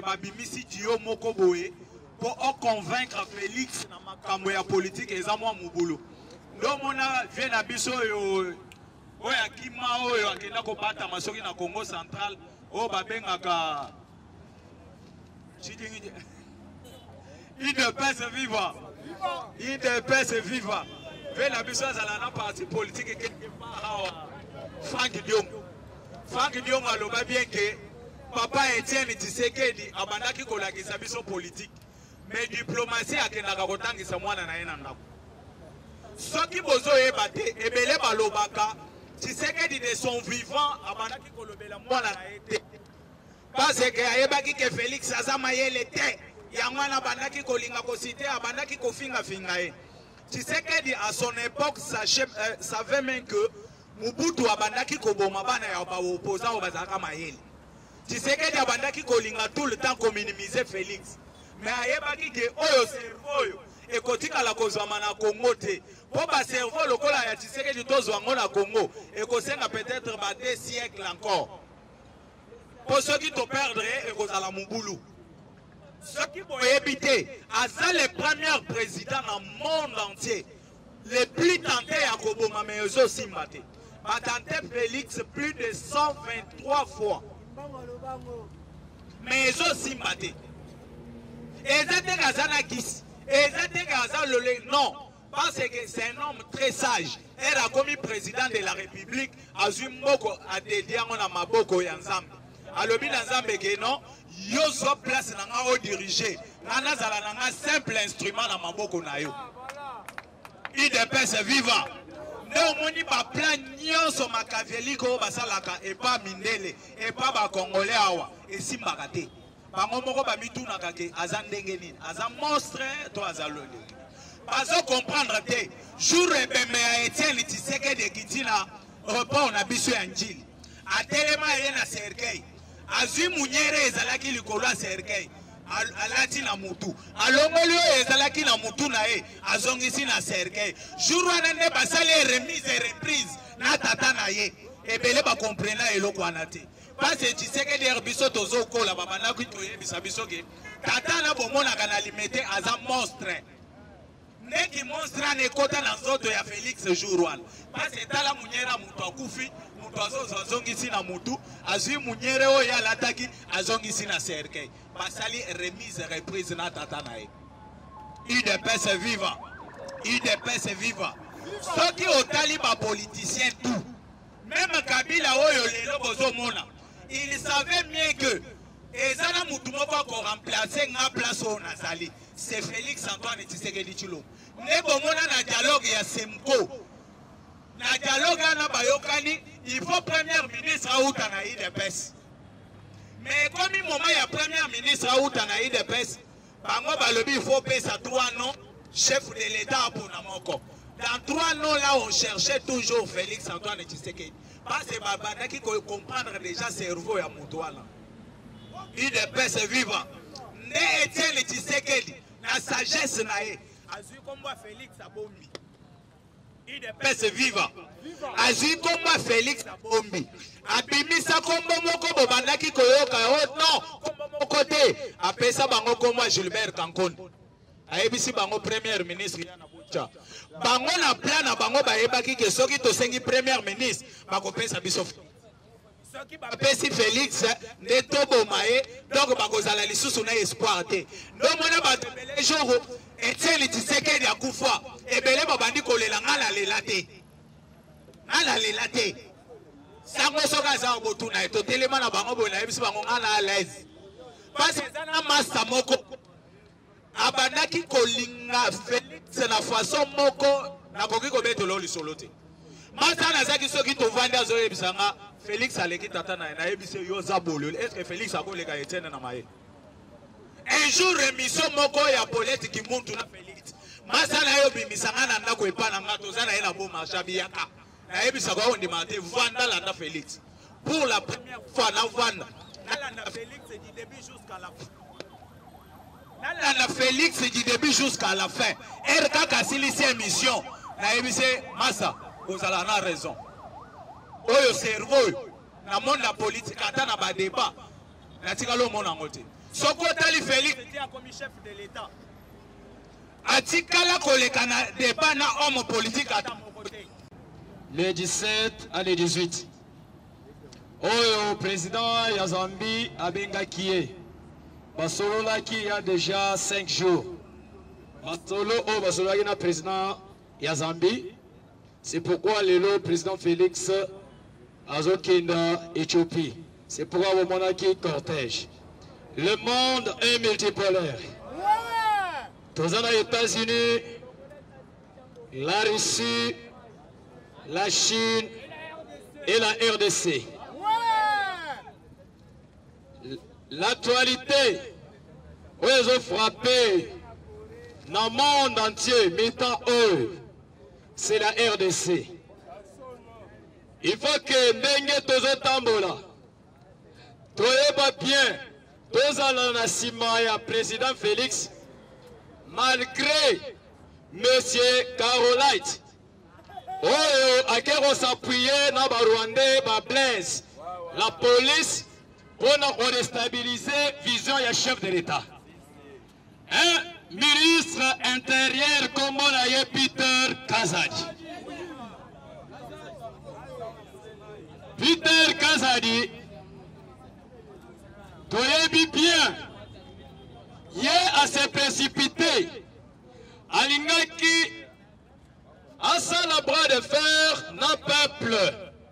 babimisi dio moko boye pour convaincre Félix na makambo ya politique eza mwa mubulu. Ndo mona vient na biso yo oya kima oyo akenda ko bata masoki na Congo Central o babengaka IDPS viva. IDPS viva. Vient na biso azala na parti politique quelque part Frank Diom. Frank Diom aloba bien que Papa Etienne Tshisekedi abandaki kolakisa biso politique. Mais diplomatie akendaka kotangisa mwana na ye na ndako. Soki bozo ebate ebele balobaka Tshisekedi de son vivant abandaki kolobela mwana na ye te. Parce que ayebaki ke Félix azama yele te. Yangwana bandaki kolinga kosite abandaki kofinga finga ye. Tshisekedi à son époque savait même que Mobutu abandaki koboma bana ya ba opposant bazaka mayele. Tshisekedi abandaki kolinga tout le temps ko minimiser Félix. Mais ayebaki ke oyo cerveau et kotika la kozama na Congo te. Po ba cerveau lokola ya Tshisekedi tozwa ngo na Congo et kosenga peut-être ba 2 siècles encore. Pour ceux qui te perdraient et kozala mubulu. Ceux qui vont éviter, Aza le premier président dans le monde entier, les plus tentés à Koboma, mais eux aussi maté. Tenté Félix plus de 123 fois. Mais eux aussi maté. Et non, parce que c'est un homme très sage. Elle a commis président de la République, Azumoko a dédié à Maboko Yanzam. Alors, Nzambe que non, yozo place nanga o diriger. Nana zala nanga simple instrument na maboko na yo. IDPS viva. Ne moni ba plan nyonso makaveli ko basalaka et pas mindele et pas ba congolais awa et simbaka te. Bango moko ba mituna kake azandenge nini. Aza monstre to azalole. Bazo comprendre te. Jour ebeme ya Etienne Tshisekedi kitina report na biso ya njili. Atelema yena serkei. Azui munyere ezalaki likolo ya serkei alati na mutu alongoli oyo ezalaki na mutu na ye azongisi na serkei jour wana nde basali remise et reprise na tata na ye ebele bakomprena eloko wana te parce Tshisekedi biso tozokola babandaki toyebisa biso ke tata na bomonaka na limete aza monstre ndeki monstre ana ekota na nzoto ya Félix jour wana parce tala munyera mutu akufi azongisi na mutu azui munyere oyo alataki azongisi na serkei basali remise reprise na tata na ye. IDPS viva. IDPS viva. Soki otali ba politicien tout même Kabila oyo lelo bozomona il savait mieux que ezana mutu moko ko remplacer nga place o nazali c'est Félix Antoine Tshisekedi Tshilombo ne bomona na dialogue ya Semko. Na dialogue na bayokani, il faut premier ministre Aouta na IDPS. Mais comme il moment il y a premier ministre Aouta na IDPS, bango balobi il faut payer ça 3 noms chef de l'État pour Namoko. Dans 3 noms là on cherchait toujours Félix Antoine Tshisekedi. Parce que babana qui comprendre déjà cerveau ya mutuala. IDPS viva. Ne Etienne Tshisekedi na sagesse na ye. Azui comme Félix Abombi. IDPS viva. Azui komba Félix Abombi. Abimisa kombo moko bobandaki koyoka oh non kombo moko te apesa bango komba Gilbert Kankone. Ayebisi bango premier ministre ya na Bucha. Bango na plan na bango bayebaki ke soki to sengi premier ministre bakopesa biso. Soki bapesi Félix nde toboma ye donc bakozala lisusu na espoir te. No mona bato bele jour Etienne Tshisekedi akufa ebele babandi kolela ngala lela te. Ngala lela te. Sango soka za botuna to telema na bango bona ebisi bango ngala à l'aise. Parce que na master moko abandaki kolinga Félix na façon moko na koki ko betolo lisolo te. Master na zaki soki to vanda zo ebisanga Félix aleki tata na ebisi yo za bolo. Est-ce que Félix akoleka Etienne na maye? Un jour émission moko ya politique muntu na Félix. Masala yo bimisanga na ndako epana ngato zana ela bo machabi yaka. Na ebisa kwa ndimate vanda la na Félix. Pour la première fois na vanda. Na Félix du début jusqu'à la fin. Na Félix du début jusqu'à la fin. RK Kasilisi émission. Na ebise massa ozala na raison. Oyo cerveau na monde la politique ata na ba débat. Na tikalo mona ngote. Soko Tali Félix comme chef de l'État. Atikala kolekana débat na homme politique à le 17 à le 18. Oyo président ya Zambie abenga kié. Basolola qui il y a déjà 5 jours. Basolo o basolola qui na président ya Zambie. C'est pourquoi le président Félix azokenda Éthiopie. C'est pourquoi au monarchie cortège. Le monde est multipolaire. Tous les États-Unis, la Russie, la Chine et la RDC. L'actualité, où ils ont frappé dans le monde entier, mettant eux, c'est la RDC. Il faut que Ndenge Tozo Tambola, Toyeba bien, Toza Lanasima, président Félix, malgré M. Carolite, Oyo Akero s'appuyait dans le Rwandais, Blaise, la police, pour déstabiliser la vision du chef de l'État. Un ministre intérieur comme on Peter Kazadi. Peter Kazadi, Toyebi bien, il a se précipité. Alingaki a la bras de fer dans le peuple.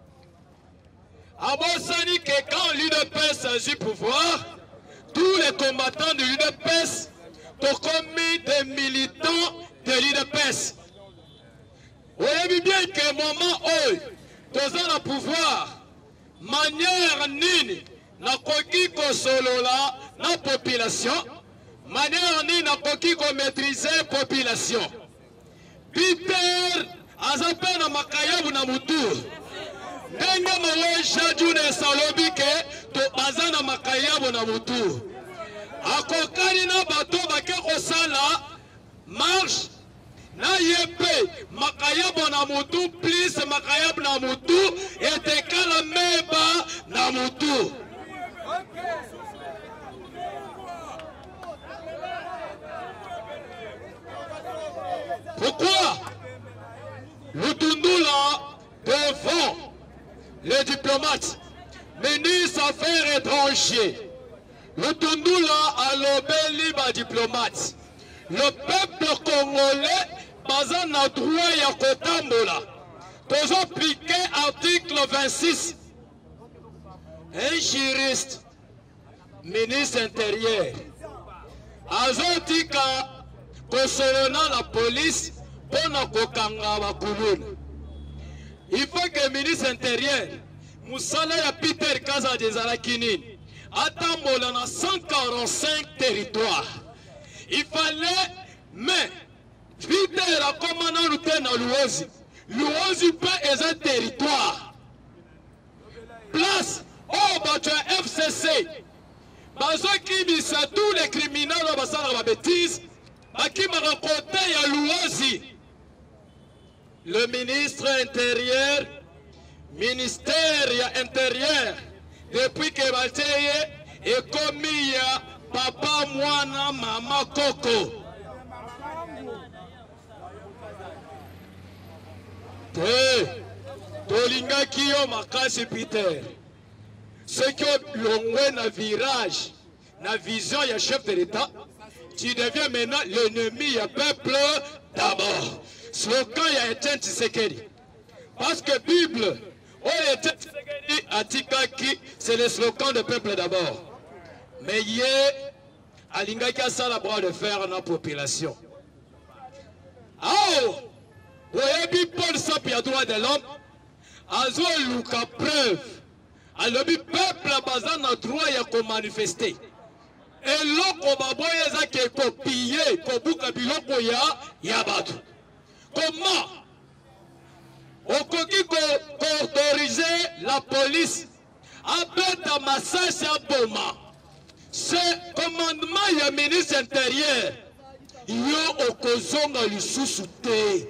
Abosani que quand l'UDPS a eu pouvoir, tous les combattants de l'UDPS ont commis des militants de l'UDPS. Vous avez bien que le moment où nous avons le pouvoir, manière nini, na koki ko solola na population, manière nini na koki ko maîtriser population. Peter azape na makayabu na mutu. Ndenge mawe shajune salobi ke to bazana makayabu na mutu. Akokani na bato bake kosala marche na yepe makayabu na mutu plus makayabu na mutu etekala meba na mutu. Pourquoi Lutundula devant les diplomates, ministre affaires étrangères, Lutundula a lobé libre diplomate. Le peuple congolais, basé na droit ya kotambola, tous appliqué article 26. Un juriste, ministre intérieur, azotika kosolona la police pour na kokanga bakuluna. Il faut que le ministre intérieur, Moussala ya Peter Kazadi Zalakinine, atambola na 145 territoires. Il fallait, mais Peter a commandé l'outé na Luozi. Luozi peut être un territoire. Place, oh, bah, FCC. Bazo qui dit tous les criminels, basala la bêtise, qui m'a raconté à Luozi. Le ministre intérieur, ministère intérieur, depuis que Bateye est commis papa, mwana, maman, coco. Tolinga Kiyo Makasi Peter. Ce qui l'ongwe na virage, na vision ya chef de l'État, tu deviens maintenant l'ennemi du peuple d'abord. Slogan ya Etienne Tshisekedi. Parce que Bible, Etienne Tshisekedi atikaki, c'est le slogan du peuple d'abord. Mais yé, alingaki a ça la bras de fer dans la population. Oh, voyez Paul Sapi à droit de l'homme, azo luka preuve. Alors le peuple bazan na droit ya ko manifester. Et l'oko baboye za ke copier, ko buka biloko ya batu. Comment on peut autoriser la police à mettre un massage à Boma? Ce commandement du ministre intérieur, il y a au Kozonga le sous-souté.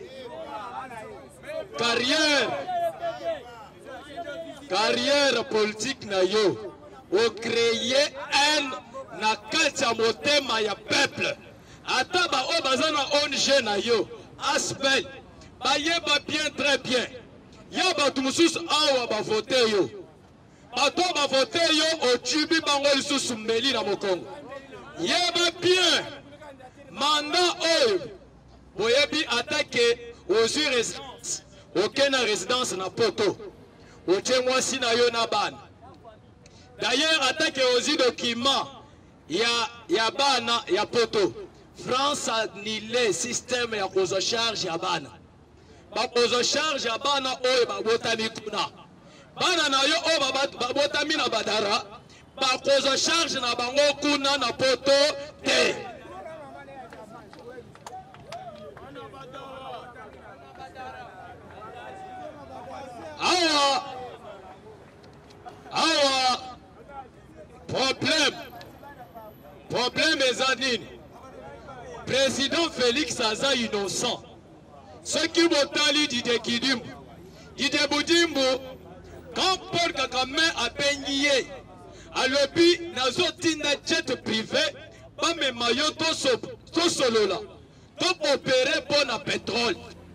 Carrière politique na yo, on crée un na kati ya motema ya peuple. Ata ba o bazana ONG na yo Asbel bayeba bien très bien. Ya batu mususu awa ba vote yo. Bato ba vote yo ochibi bango lisusu mbeli na mokongo. Yeba bien mandat oyo boyebi attaqué aux résidences. Aucune résidence na poto. Oche mwasi na yo na bana. D'ailleurs attaqué aux documents ya bana ya poto. France a annulé système ya kozo charge ya bana. Ba kozo charge ya bana oyo babotami kuna. Bana na yo o babotami na badara. Ba kozo charge na bango kuna na poto te. Awa problème ezanini. Président Félix aza innocent. Ce qui botali Didier Kidimbo. Didier Budimbo, quand Paul Kagame a peigné à l'obi nazotinda jet privé, pas mes maillots to solola, to opérer pour na pétrole.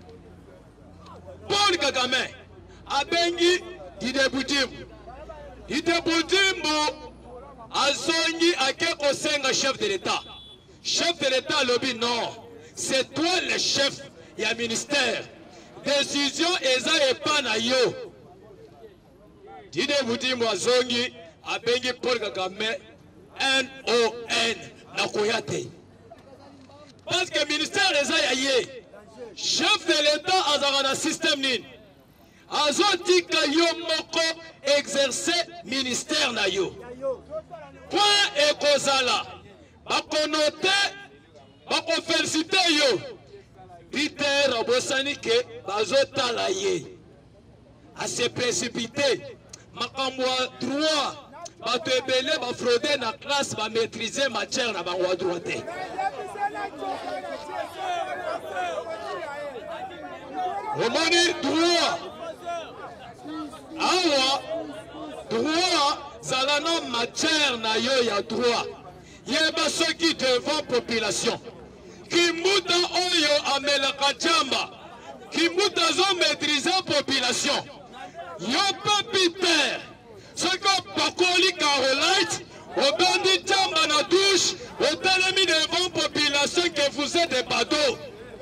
Paul Kagame a peigné Didier Budimbo. Didier Budimbo a zoni à quelque senga chef de l'État. Chef de l'État lobby non, c'est toi le chef, il y a ministère. Décision eza epa na yo. Didier Budimbo azongi abengi Paul Kagame NON na koyate. Parce que ministère eza ya ye. Chef de l'État azaka na système nini. Azotika yo moko exercer ministère na yo. Point ekozala. Bakonote, bako félicité yo. Peter Bosani ke bazotala ye. A se précipiter. Makamwa droit. Bato ebele ba frauder na classe ba maîtriser matière na bango droite. Omoni droit. Awa droit zalana matière na yo ya droit. Yeba soki devant population. Kimuta oyo amelaka jamba. Kimuta zo maîtriser population. Yo pa Peter. Soko pakoli Caroline. Obandi jamba na douche. Otelemi devant population que vous êtes des badauds.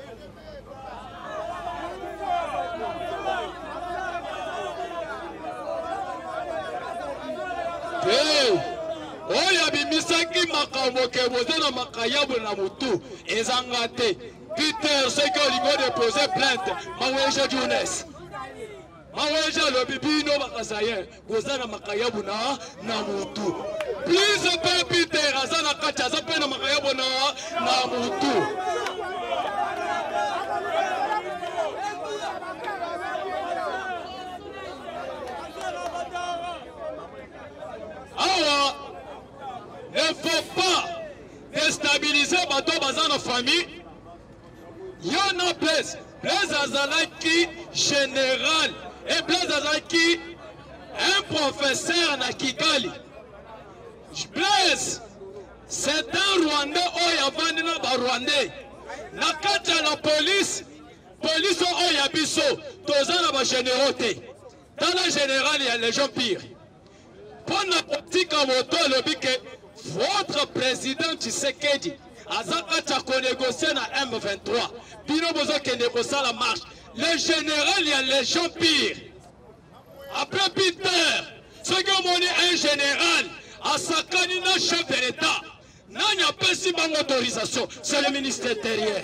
Hey. Oya bimisaki makambo ke bozana makayabu na mutu ezangate. Peter seki olingo déposer plainte maweja Jones. Maweja lo bibino bakasaye bozana makayabu na mutu. Please pa Peter azana kacha zapena makayabu na mutu. Awa ne faut pas déstabiliser bateau bazan en famille. Yana Blaise Azalaki général et Blaise Azalaki un professeur na Kigali. Blaise c'est un Rwandais oya na ba Rwandais. Na kata la police oya biso tozana ba générauté. Dans la générale il y a les gens pires. Pour la politique à moto le que votre président Tshisekedi azaka tchako négocier na M23 bino bozo ke négocier la marche le général il y a les gens pires après Peter ce que moni un général à sakani na chef de l'État n'a pas si bonne autorisation c'est le ministre intérieur.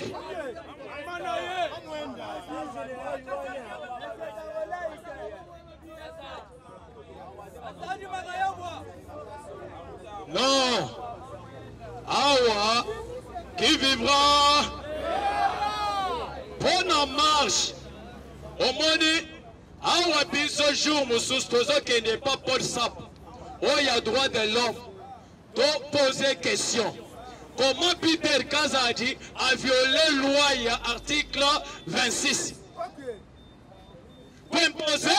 Non, Awa qui vivra bonne marche au monde. Awa biso jour musus tozo qui n'est pas Paul Sap. Oh, il y a droit de l'homme de poser question. Comment Peter Kazadi a violé loi il y a article 26 pour imposer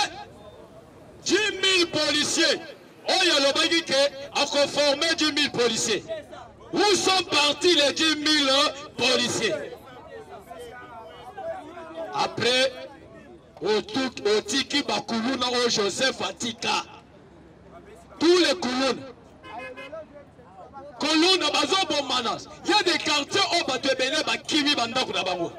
10 000 policiers. Oh, il y a le bagage qui a conformé 10 000 policiers. Où sont partis les 10 000 policiers? Après, au Tiki Bakuluna, au Joseph Atika, tous les Koulounes. Koulouna, Bazo Bomanas. Il y a des quartiers où Batebele, Bakimi, Bandakou, Nabango.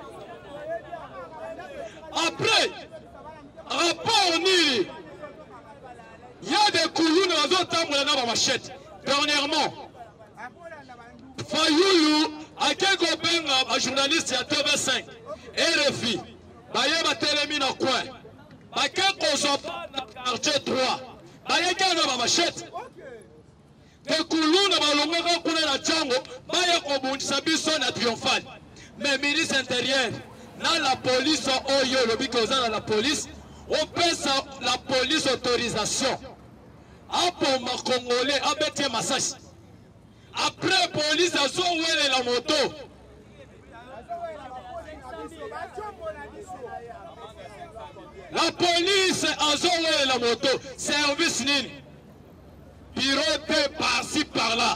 Après, rapport Nili, il y a des Koulounes, Bazo Tamboulana, Bamachette. Dernièrement, Fayoulou, à quelques benga, un journaliste à TV5, RFI, Baye Batelemi na coin, Baye Kozopa na quartier 3, Baye Kana Bamachette. De Koulouna Balonga Kouna na Django, Baye Kobundisa Biso na triomphal. Mais ministre intérieur, dans la police, Oyo, le Bikoza la police, on passe la police autorisation. Après, ma Congolais, Abetie Massage. Après, police a sauvé la moto. La police a sauvé la moto. Service Nini. Piloté par-ci par-là.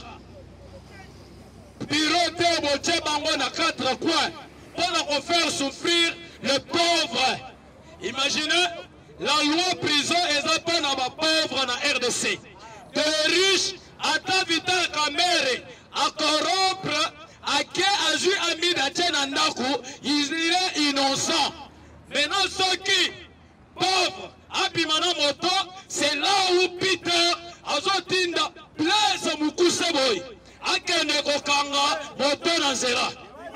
Piloté Boche Bango na 4 coins. Pour faire souffrir les pauvres. Imaginez, la loi prison est pas dans les pauvres en RDC. De riches, à ta vital camere, à corrompre, à qui a joué ami d'Atchenandaku, il est innocent. Maintenant, ceux qui, pauvres, à Bimana Moto, c'est là où Peter, à Zotinda, place Mukuseboy, à Keneko Kanga, Moto Nanzera.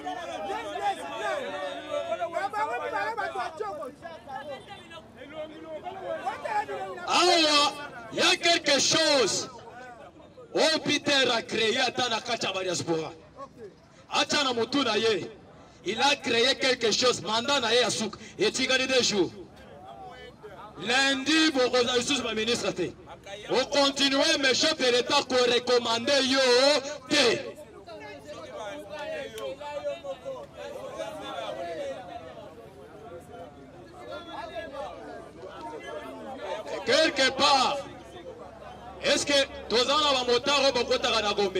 Alors, il y a quelque chose. Oh, Peter a créé Atana Kachabariasbora. Atana Motuna Ye. Il a créé quelque chose. Mandat Naye Asouk. Et tu gagnes des jours. Lundi, vous avez ma ministre. On continue, mes chefs de l'État qu'on recommande yo. Quelque part, est-ce que tous les gens ont moteur au Bokota Ganagombe?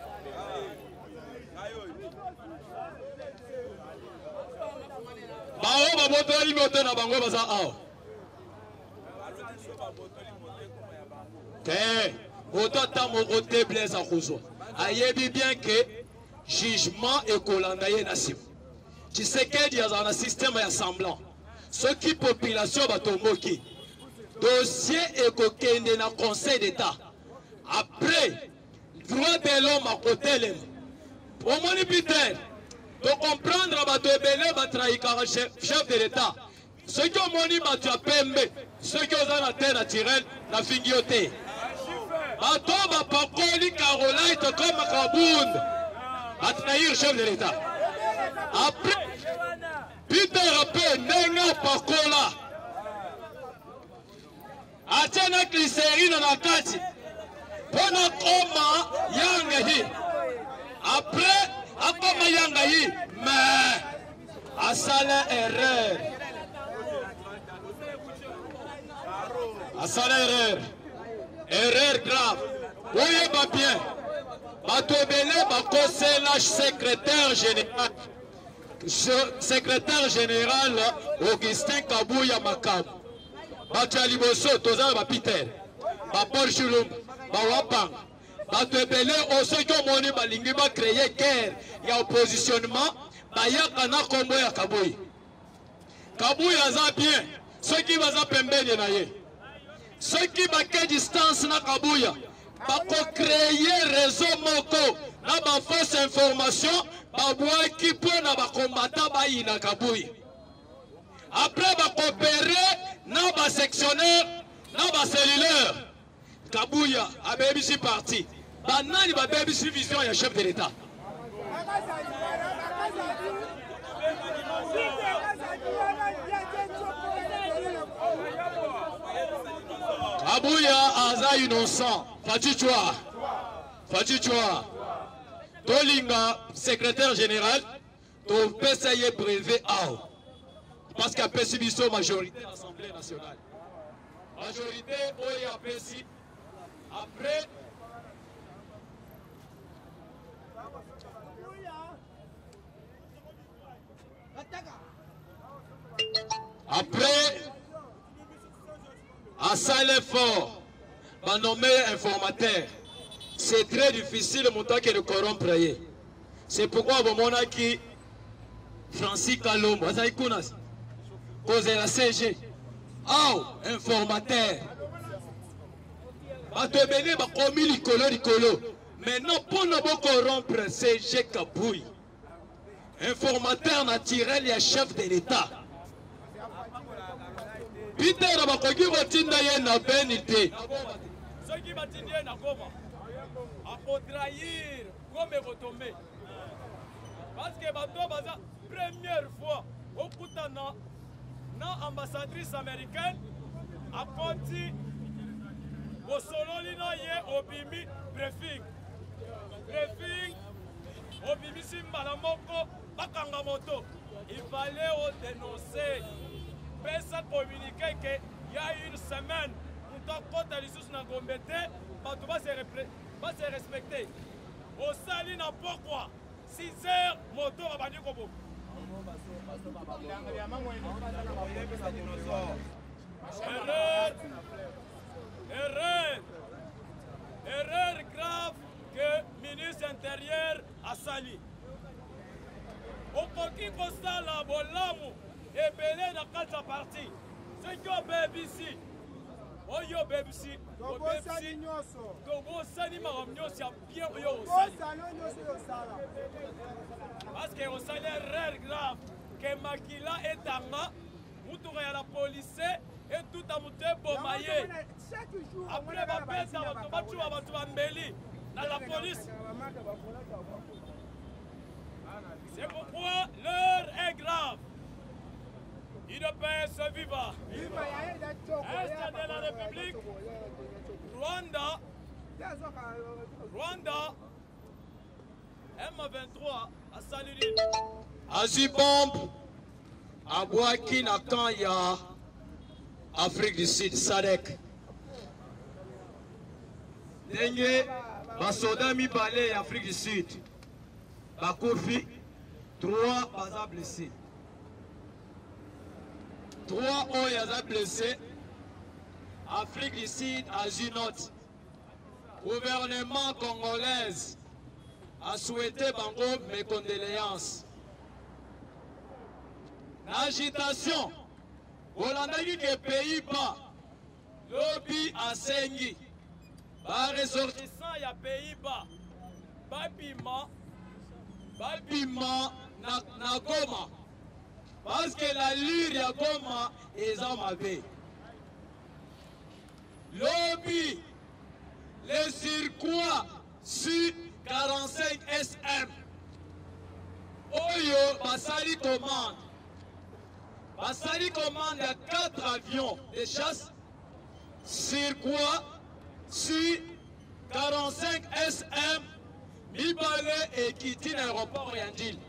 Bao ba moteur li moteur na bango baza ao. Te, moteur ta mo côté Blaise Akouzo. Ayebi bien que jugement et colandaye nasim. Tu sais qu'il y a un système assemblant. Ce qui population va tomber. Dossier et coquin de la Conseil d'État. Après, droit de l'homme à côté, au moins Peter, de comprendre chef de l'État. Ceux qui ont moni Pembe, ceux qui ont la terre naturelle, la figioté. Bato Bapakoli Caroline comme Kabound, à trahir chef de l'État. Après, Peter Rappel, Nenga Pakola. Atena glycérine na kati pona koma yanga hi après akoma yanga hi mais asala erreur grave oye ba bien batobele bakose la secrétaire général Augustin Kabuya Makam. Bachaliboso, Tozana Bapiter, Bapor Chulum, Bawapang, Batebele, ceux qui ont moni balingi ba créer guerre, il y a oppositionnement, Bayakana Kombo ya Kaboui. Kaboui aza bien, ceux qui vont pembeni na ye. Ceux qui baké distance na Kabouya, bako créer réseau moko, na ba fausse information, babwa qui peut na ba combattant ba ina Kaboui. Après ba coopérer na ba sectionnaire, na ba cellulaire. Kabouya a BBC parti. Banani ba BBC vision ya chef de l'État. Kabouya aza innocent. Fatichwa. Tolinga secrétaire général, to PCE prélevé AO. Parce qu'il y a PCBISO majorité à l'Assemblée nationale. Majorité, il y a PCI. Après, Après, à Salefort, va nommer informateur. C'est très difficile de monter que le corrompre. C'est pourquoi vous m'avez dit Francis Kalombo, cause de la CG. Oh, informateur. Va te mener, va commis l'icolo. Maintenant, pour ne pas corrompre CG Kabouy, informateur naturel et chef de l'État. Peter abakoki kotinda ye na benité. Soki batindi ye na Goma, akotrahir comme ekotombe. Parce que bato baza première fois okutana na ambassadrice américaine akoti bosololi na ye obimi briefing. Briefing obimi simbala moko bakanga moto. Il fallait dénoncer. Pesa communiqué qu'il y a une semaine, nous avons compté les sous na gombete, bato va se respecter. Au sali na pourquoi 6 heures moto va bandi kobo. Erreur grave que ministre intérieur a sali. Au koki kosala bolamu. Et belé na kata parti. Ce qui est BBC. Oyo BBC. Togo sani maramnyo si a bien oyo sali. Parce que au sali erreur grave que Makila est anga, mutuka ya la police et tout a muté bomaye. Après ba pesa ba batu ba mbeli na la police. C'est pourquoi l'heure est grave. UDPS viva! Est de la République, Rwanda, M23 à Saludine. Azibombe, Abouaki Nakanya, Afrique du Sud, Sadek. Dengue, Basoda mi balé Afrique du Sud. Bakofi, 3 baza blessés. 3 ont blessés. Afrique du Sud a une note. Gouvernement congolais a souhaité Bango mes condoléances. L'agitation, Hollandais que Pays-Bas, lobby à Sengi, par ressortissant il y a Pays-Bas, Babima, na Goma. Parce que la lure ya Goma est en mauvais. Lobby, les circuits sur 45 SM. Oyo, Basali commande. Basali commande, il y a 4 avions de chasse. Circuit sur 45 SM. Mibale et Kiti l'aéroport Yandil.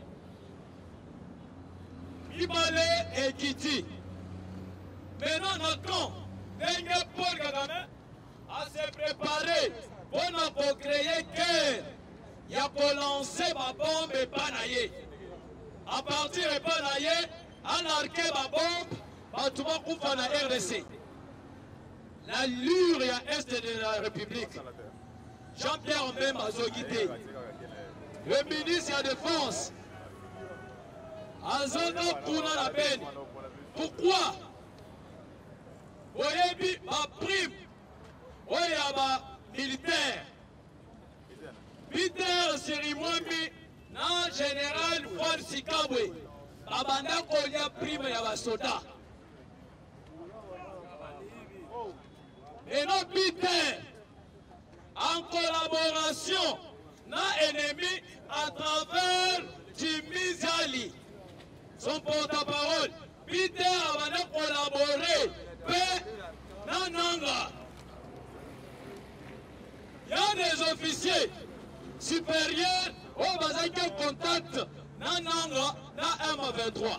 Mibale et Kiti. Maintenant, notre Dengue Paul Kagame a se préparé pour créer guerre. Il a lancé ma bombe et panaye. À partir de panaye, anarqué ma bombe, tout le monde couvre la RDC. La lure est de la République. Jean-Pierre Mbemba Zogité, le ministre de la Défense, Azono Kouna la peine. Pourquoi? Oyebi ma prime, Oyaba militaire. Peter Sirimwami, na général Juan Sikabwe, Babanda Kolia prime Yaba Soda. Et non Peter, en collaboration, n'a ennemi à travers Jimmy Zali, son porte-parole. Peter a collaboré, Nananga. Il y a des officiers supérieurs au Bazaki contact Nananga, na M23,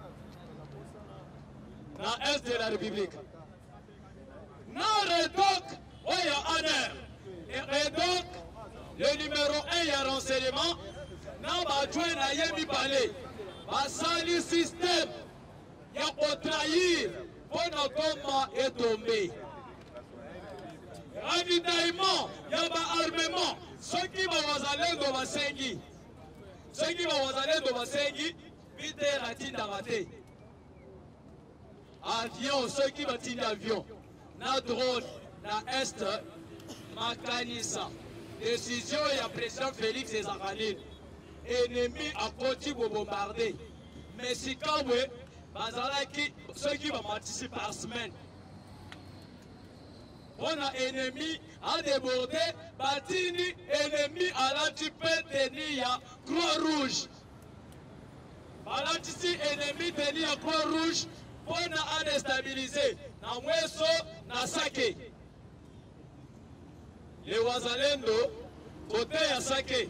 na Est de la République. Na Redok, Oya Aner. Et Redok, le numéro 1 ya renseignement na badjoint na ye mibale basali système ya kotrahir mpo na goma etombe ravitaillement ya baarmement soki bawazalendo basengi peter atindaka te avion soki batindi avion na drone na est makanisa décision ya président Félix Ezakhanine ennemi akoti kobombarde mais sikabwe bazalaki soki bamatisi par semaine on a ennemi a débordé batini ennemi alati pe teni ya croix rouge balatisi ennemi teni ya croix rouge mpona a déstabiliser na mweso na sake les wazalendo côté ya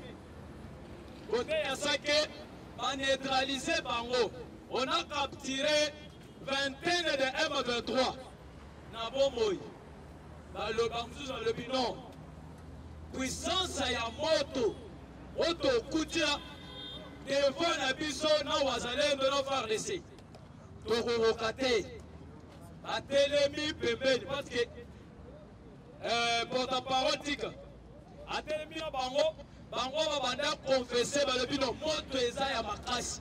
sake baneutraliser bango on a capturé vingtaine de M23 na bomoi baloba mosusu balobi non puissance ya moto oto kutia devant na biso na wazalendo na FARDC tokokoka te atelemi pembeni parce que porte-parole tika atelemi na bango babanda confesse balobi no moto eza ya makasi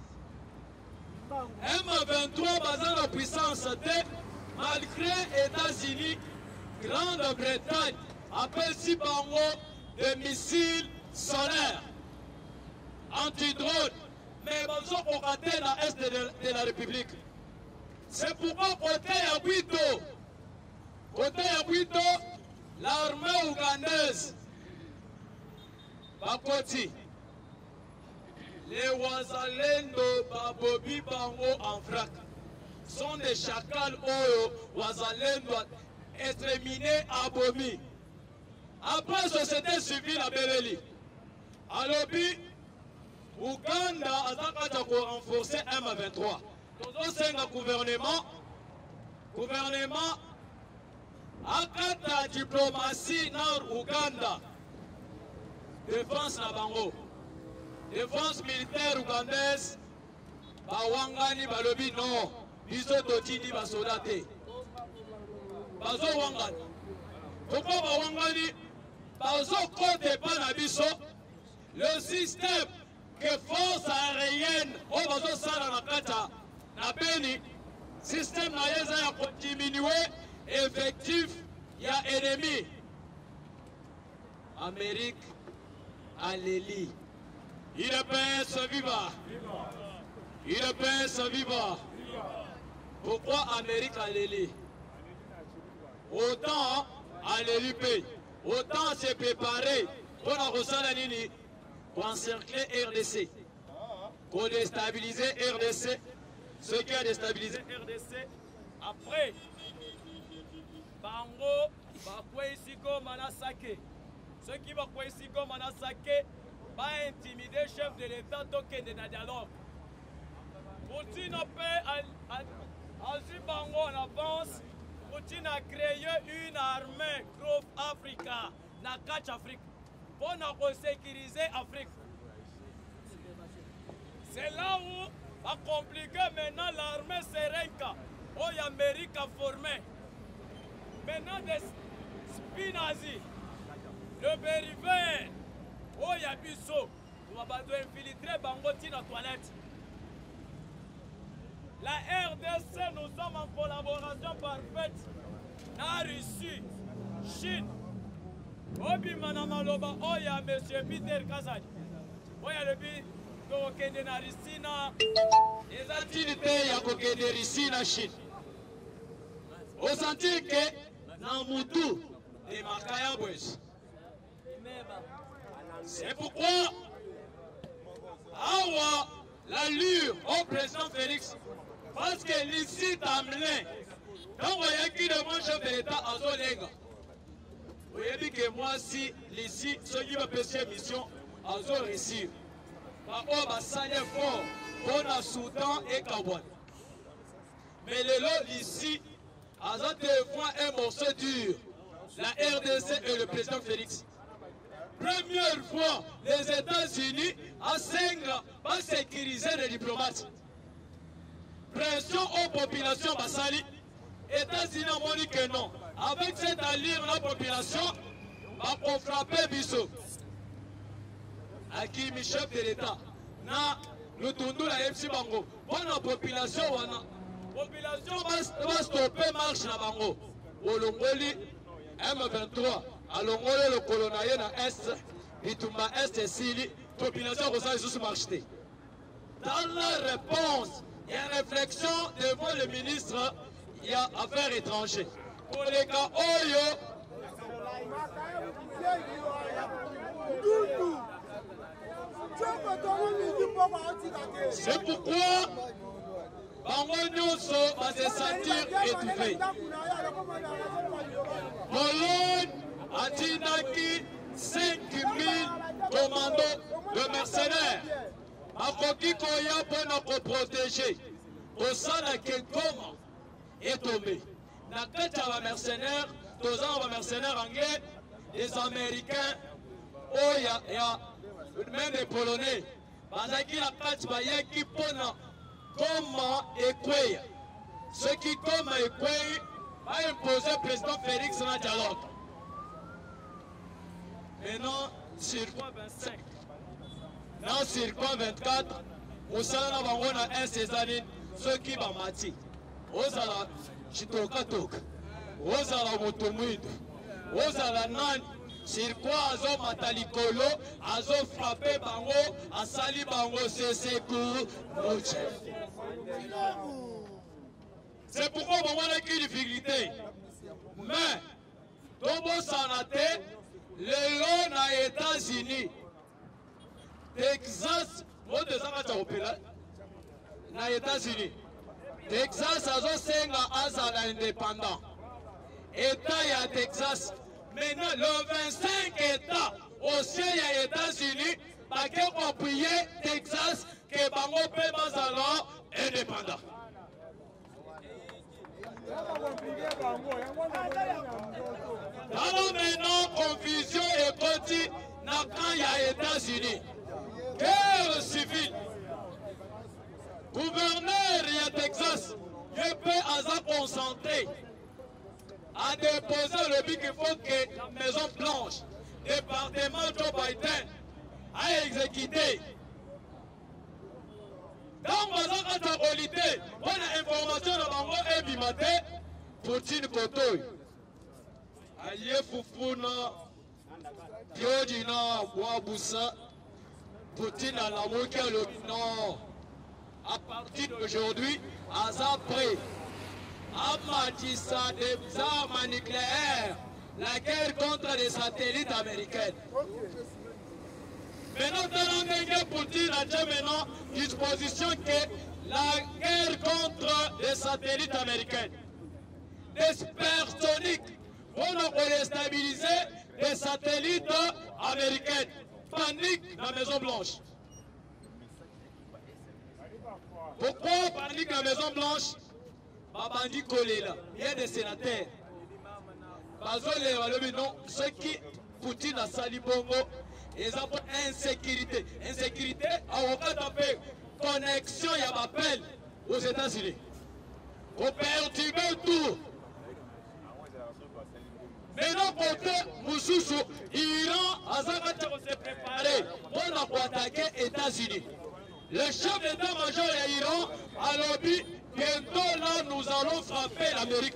M23 baza na puissance te malgré États-Unis Grande-Bretagne apesi bango de missiles solaires anti-drone mais bazokoka te na est de la République. C'est pourquoi côté ya Bwito l'armée ougandaise bakoti les wazalendo babobi bango en vrac sont des chacals oyo wazalendo exterminés abomi après société civile à Beleli alobi Uganda azakata ko renforcer M23 tozosenga gouvernement akata diplomatie na Uganda défense na bango défense militaire ougandaise bawangani balobi non biso totindi basoda te bazowangani pourquoi bawangani bazokote pa na biso le système que force aérienne oyo bazosala na kata na Beni système na ye eza ya kodiminuer effectif ya ennemi Amérique aleli UDPS viva UDPS viva. Pourquoi Amérique aleli autant aleli pe autant se préparer pour la rosala nini pour encercler RDC pour déstabiliser RDC. Ce qui a déstabilisé RDC après bango bakwesi Goma na Sake ceux qui bakwesi Goma na Sake ba intimider chef de l'État tokende na dialogue Poutine a agi bango en avance. Poutine a créé une armée Group Africa na catch Afrique pour sécuriser Afrique. C'est là où a compliqué maintenant l'armée Serenka, où l'Amérique a formé. Maintenant des Spinazi, le Bérivert, où il y a Bissot, où on va infiltrer Bangoti dans la toilette. La RDC, nous sommes en collaboration parfaite na Russie, Chine. Obi Manamaloba, où il y a M. Peter Kazaj, où il y a le but. Les activités ya kokende Russie na Chine. Au senti que na mutu de makaya bwes. C'est pourquoi awa l'allure au président Félix parce que l'ici Tamlin donc il y a qui demande chef de l'État à Zolenga. Vous avez dit que moi si l'ici ceux qui va passer mission à Zol réussir. Bao basali fort pour le Soudan et Kabouane. Mais le lot ici, à devant un morceau dur, la RDC et le président Félix. première fois les États-Unis à sécuriser les diplomates. Pression aux populations basali. États-Unis ont dit que non. Avec cette allure, la population va frapper Bissot. Aki mi chef de l'État. Na lutundu la FC Bango. Bonne population wana. Population va stopper marche na Bango. Olongoli M23. Alongoli le colonel na Est. Bitumba Est et Sili. Population ko sa sous marché. Dans la réponse, il y a une réflexion devant le ministre, il y a affaires étrangères. Pour les cas Oyo, c'est pourquoi Bango Nyonso va se sentir étouffé. Pologne a dit 5000 commandos de mercenaires. Akoki koya pona ko protéger. Osala ke Goma est tombé. Na kati ya mercenaires, tozanga ba mercenaires anglais, des Américains, même des Polonais. Bazaki la kati bayaki pona Goma ekweya. Ceux qui Goma ekweya va imposer le président Félix na dialogue. Maintenant, circuit 25. Dans le circuit 24, au salon de un Césarine, ceux qui vont mati. Osala Chitoka Tok, Osala Motomid, Osala Nan, circuit Azo Matalikolo, Azo frappé Bango, Asali Bango Sesekou, c'est pourquoi on a une difficulté. Mais, Tobo Sanate, le long aux États-Unis. Texas, aux États-Unis. Texas a un indépendant. État à Texas. Maintenant, le 25 États au sein des États-Unis, qui ont appuyé Texas, qui est indépendant. Alors maintenant, confusion et continue quand il y a États-Unis. Guerre civile. Gouverneur de Texas, il peut à concentrer à déposer le but qu'il faut que la Maison Blanche, département Joe Biden, a exécuté. Dans ma qualité, on a information de Bango et Bimate, Poutine Kotoy. Aïe Fufuna, Diodina, Boaboussa. Poutine à la moquette le nord. À partir d'aujourd'hui, à Zapré, à Matissa, des armes nucléaires, la guerre contre les satellites américains. Maintenant, Poutine a déjà maintenant disposition que la guerre contre les satellites américains, des supersoniques, pour déstabiliser les satellites américains. Panique dans la Maison Blanche. Pourquoi panique dans la Maison Blanche? Babandi Kolela, il y a des sénateurs. Non, ceux qui Poutine a sali bongo, ils ont insécurité. Insécurité, avocat d'appel, connexion, il y a appel aux États-Unis. Pour perturber tout. Maintenant, côté Moussoussou, Iran a s'est préparé pour attaquer les États-Unis. Le chef d'état-major de l'Iran a dit bientôt là, nous allons frapper l'Amérique.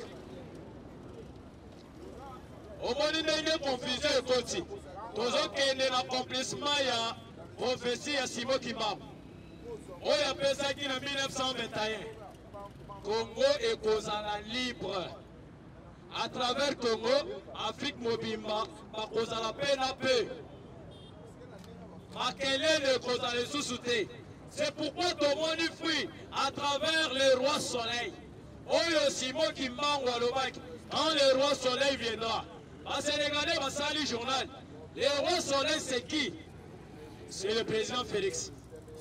Au moins, il y a une confusion et côté. Tous ceux qui ont l'accomplissement, il y a prophétie à Simon Kimam. On appelle ça qui en 1921. Congo et Kozala libre. À travers Congo, Afrique Mobimba, Kozala Penape. Makele Kozala sous-souté. C'est pourquoi tout le monde fuit à travers les rois soleil. Oyo Simon Kimba ou Alobak, quand le roi soleil viendra. À Sénégalais, va saluer le journal. Les rois soleil, c'est qui? C'est le président Félix.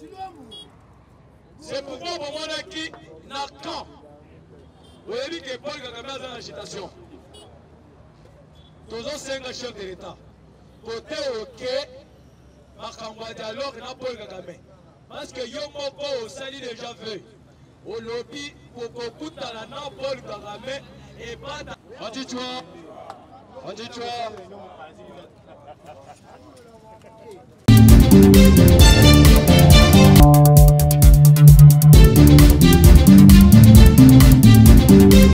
C'est pourquoi au moment qui n'a quand. Vous avez vu que Paul Kagame a dans l'agitation. Tous les 5 chefs de l'État. côté ok makambo ya dialogue na Paul Kagame parce que yo moko osali déjà vu au lobby kokokutana na Paul Kagame et pas on dit toi